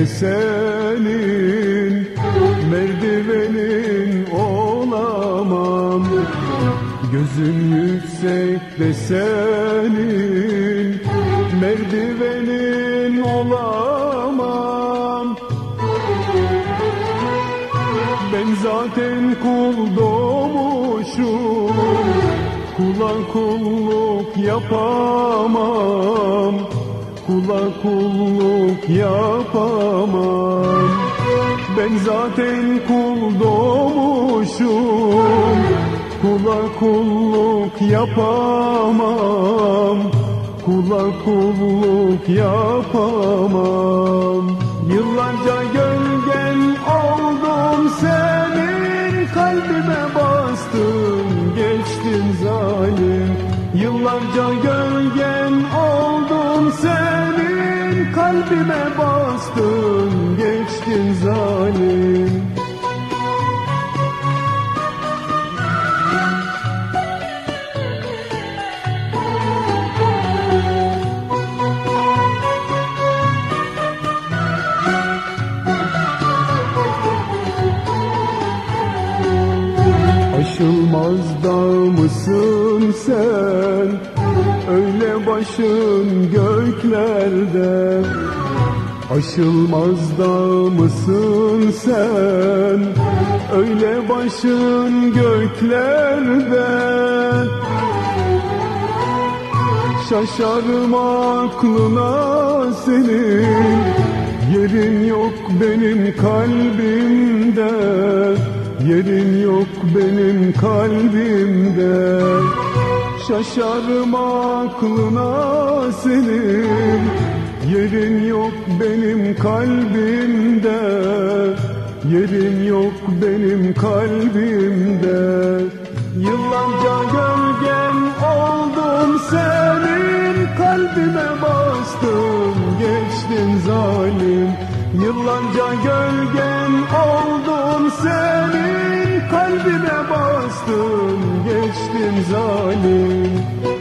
de senin, merdivenin olamam. Gözün yüksek de senin, merdivenin olamam. Ben zaten kul doğmuşum, kula kulluk yapamam, kula kulluk yapamam. Ben zaten kul doğmuşum, kula kulluk yapamam, kula kulluk yapamam. Yıllarca gölgen oldum senin, kalbime bastın geçtin zalim. Yıllarca gölgen oldum senin, kalbime bastın geçtin zalim. Aşılmaz dağ mısın sen, öyle başın göklerde. Aşılmaz dağ mısın sen, öyle başın göklerde. Şaşarım aklına senin, yerin yok benim kalbimde, yerin yok benim kalbimde. Şaşarım aklına senin, yerin yok benim kalbimde, yerin yok benim kalbimde. Yıllarca gölgen oldum senin, kalbime bastın geçtin zalim. Yıllarca gölgen oldum senin, kalbime bastın geçtin zalim.